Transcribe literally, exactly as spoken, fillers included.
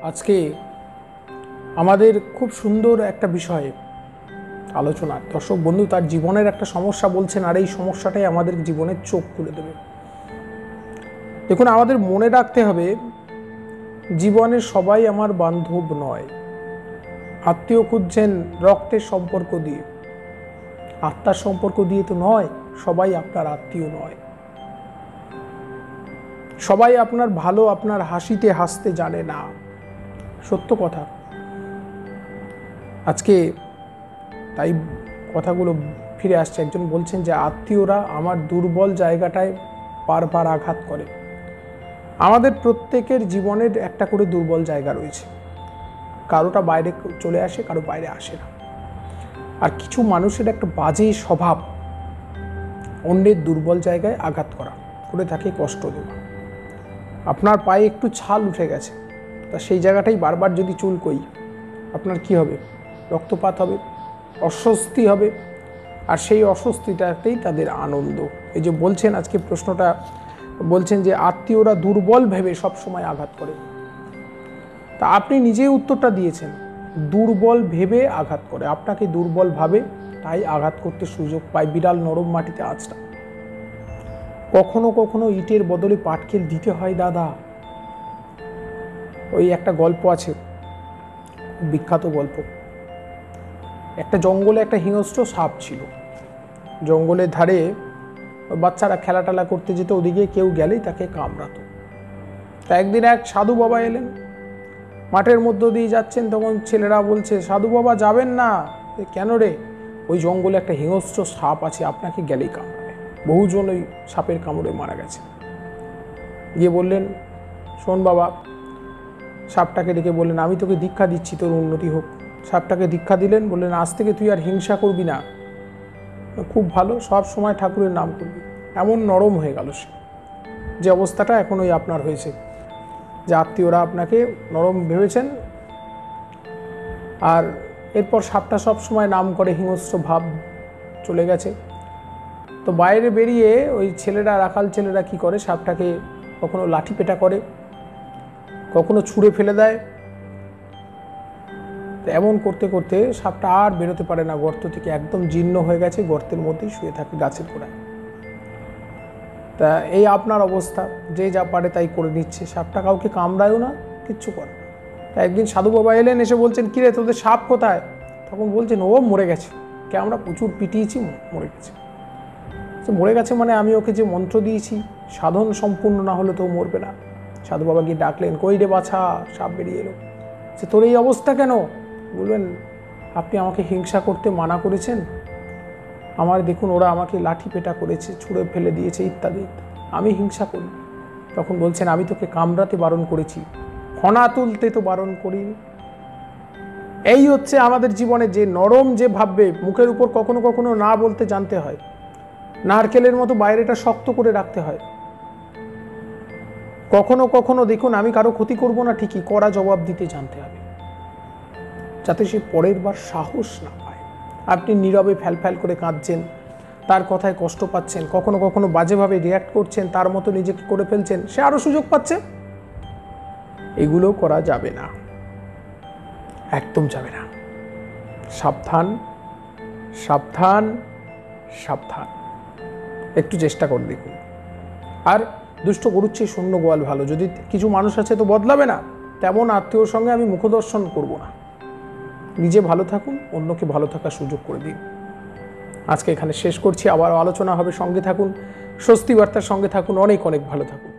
আজকে আমাদের খুব সুন্দর একটা বিষয় আলোচনা। দর্শক বন্ধু তার জীবনের একটা সমস্যা বলছেন, আর এই সমস্যাটাই আমাদের জীবনের চোখ খুলে দেবে। দেখুন, আমাদের মনে রাখতে হবে, জীবনে সবাই আমার বান্ধব নয়। আত্মীয় খুঁজছেন রক্তের সম্পর্ক দিয়ে, আত্মার সম্পর্ক দিয়ে তো নয়। সবাই আপনার আত্মীয় নয়। সবাই আপনার ভালো, আপনার হাসিতে হাসতে জানে না। সত্য কথা। আজকে তাই কথাগুলো ফিরে আসছে। একজন বলছেন যে আত্মীয়রা আমার দুর্বল জায়গাটায় বারবার আঘাত করে। আমাদের প্রত্যেকের জীবনের একটা করে দুর্বল জায়গা রয়েছে। কারোটা বাইরে চলে আসে, কারো বাইরে আসে না। আর কিছু মানুষের একটা বাজে স্বভাব অন্যের দুর্বল জায়গায় আঘাত করা, করে থাকে কষ্ট দেওয়া। আপনার পায়ে একটু ছাল উঠে গেছে, তা সেই জায়গাটাই বারবার যদি চুলকোই, আপনার কি হবে? রক্তপাত হবে, অস্বস্তি হবে। আর সেই অস্বস্তিটাতেই তাদের আনন্দ। এই যে বলছেন, আজকে প্রশ্নটা বলছেন যে আত্মীয়রা দুর্বল ভেবে সবসময় আঘাত করে। তা আপনি নিজেই উত্তরটা দিয়েছেন, দুর্বল ভেবে আঘাত করে। আপনাকে দুর্বল ভাবে, তাই আঘাত করতে সুযোগ পায়। বিড়াল নরম মাটিতে আঁচড়া। কখনো কখনো ইটের বদলে পাটকেল দিতে হয় দাদা। ওই একটা গল্প আছে, বিখ্যাত গল্প। একটা জঙ্গলে একটা হিংস্র সাপ ছিল। জঙ্গলের ধারে বাচ্চারা খেলা টেলা করতে যেত, ওদিকে কেউ গেলেই তাকে কামড়াতো। তা একদিন এক সাধু বাবা এলেন, মাঠের মধ্য দিয়ে যাচ্ছেন। তখন ছেলেরা বলছে, সাধু বাবা যাবেন না। কেন রে? ওই জঙ্গলে একটা হিংস্র সাপ আছে, আপনাকে গেলেই কামড়াবে। বহুজন ওই সাপের কামড়ে মারা গেছে। গিয়ে বললেন, শোন বাবা, সাপটাকে ডেকে বললেন, আমি তোকে দীক্ষা দিচ্ছি, তোর উন্নতি হোক। সাপটাকে দীক্ষা দিলেন, বললেন, আজ থেকে তুই আর হিংসা করবি না। খুব ভালো, সব সময় ঠাকুরের নাম করবি। এমন নরম হয়ে গেল সে, যে অবস্থাটা এখন ওই আপনার হয়েছে, যে আত্মীয়রা আপনাকে নরম ভেবেছেন। আর এরপর সাপটা সব সময় নাম করে, হিংস্র ভাব চলে গেছে। তো বাইরে বেরিয়ে ওই ছেলেরা, রাখাল ছেলেরা কি করে, সাপটাকে কখনো লাঠি পেটা করে, কখনো ছুঁড়ে ফেলে দেয়। এমন করতে করতে সাপটা আর বেরোতে পারে না গর্ত থেকে, একদম জীর্ণ হয়ে গেছে, গর্তের মধ্যেই শুয়ে থাকে গাছের গোড়ায়। তা এই আপনার অবস্থা, যে যা পারে তাই করে নিচ্ছে। সাপটা কাউকে কামড়ায়ও না, কিচ্ছু করে না। তা একদিন সাধু বাবা এলেন, এসে বলছেন, কিরে তোদের সাপ কোথায়? তখন বলছেন, ও মরে গেছে, কে আমরা প্রচুর পিটিয়েছি, মরে গেছে। মরে গেছে মানে আমি ওকে যে মন্ত্র দিয়েছি, সাধন সম্পূর্ণ না হলে তো মরবে না। সাধু বাবা গিয়ে ডাকলেন, কই রে বাছা? সাপ বেরিয়ে এলো। যে তোর এই অবস্থা কেন? বলবেন, আপনি আমাকে হিংসা করতে মানা করেছেন, আমার দেখুন ওরা আমাকে লাঠি পেটা করেছে, ছুঁড়ে ফেলে দিয়েছে, ইত্যাদি। আমি হিংসা করি। তখন বলছেন, আমি তোকে কামড়াতে বারণ করেছি, ফনা তুলতে তো বারণ করিনি। এই হচ্ছে আমাদের জীবনে যে নরম যে ভাববে, মুখের উপর কখনো কখনো না বলতে জানতে হয়। নারকেলের মতো বাইরেটা শক্ত করে রাখতে হয়। কখনো কখনো দেখুন, আমি কারো ক্ষতি করব না ঠিকই, কড়া জবাব দিতে জানতে হবে, যাতে সে পরের বার সাহস না পায়। আপনি নীরবে ফ্যাল ফ্যাল করে কাঁদছেন, তার কথায় কষ্ট পাচ্ছেন, কখনো কখনো বাজেভাবে রিয়্যাক্ট করছেন, তার মতো নিজেকে করে ফেলছেন, সে আরো সুযোগ পাচ্ছে। এগুলো করা যাবে না, একদম যাবে না। সাবধান, সাবধান, সাবধান। একটু চেষ্টা করে দেখুন। আর দুষ্ট গরুর চেয়ে শূন্য গোয়াল ভালো। যদি কিছু মানুষ আছে তো বদলাবে না, তেমন আত্মীয়র সঙ্গে আমি মুখদর্শন করব না। নিজে ভালো থাকুন, অন্যকে ভালো থাকার সুযোগ করে দিন। আজকে এখানে শেষ করছি, আবার আলোচনা হবে। সঙ্গে থাকুন, স্বস্তি বার্তার সঙ্গে থাকুন। অনেক অনেক ভালো থাকুন।